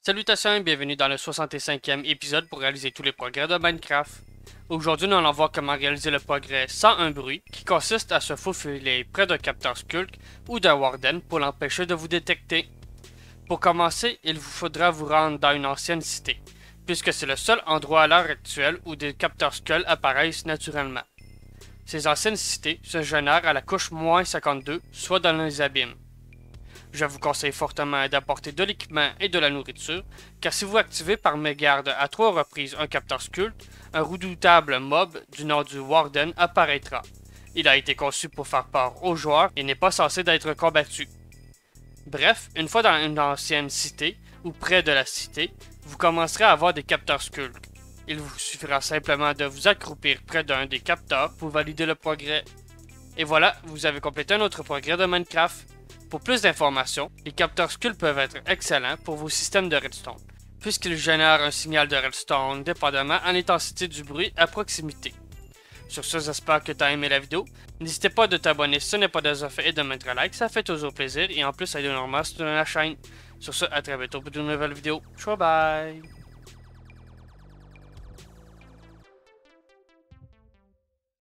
Salutations et bienvenue dans le 65e épisode pour réaliser tous les progrès de Minecraft. Aujourd'hui, nous allons voir comment réaliser le progrès sans un bruit, qui consiste à se faufiler près d'un capteur Sculk ou d'un Warden pour l'empêcher de vous détecter. Pour commencer, il vous faudra vous rendre dans une ancienne cité, puisque c'est le seul endroit à l'heure actuelle où des capteurs Sculk apparaissent naturellement. Ces anciennes cités se génèrent à la couche -52, soit dans les abîmes. Je vous conseille fortement d'apporter de l'équipement et de la nourriture, car si vous activez par mégarde à 3 reprises un capteur Sculk, un redoutable mob du nom du Warden apparaîtra. Il a été conçu pour faire peur aux joueurs et n'est pas censé d'être combattu. Bref, une fois dans une ancienne cité, ou près de la cité, vous commencerez à avoir des capteurs Sculk. Il vous suffira simplement de vous accroupir près d'un des capteurs pour valider le progrès. Et voilà, vous avez complété un autre progrès de Minecraft. Pour plus d'informations, les capteurs Sculk peuvent être excellents pour vos systèmes de redstone, puisqu'ils génèrent un signal de redstone dépendamment à l'intensité du bruit à proximité. Sur ce, j'espère que tu as aimé la vidéo. N'hésitez pas de t'abonner si ce n'est pas déjà fait et de mettre un like, ça fait toujours plaisir et en plus ça aide énormément sur la chaîne. Sur ce, à très bientôt pour de nouvelles vidéos. Ciao bye!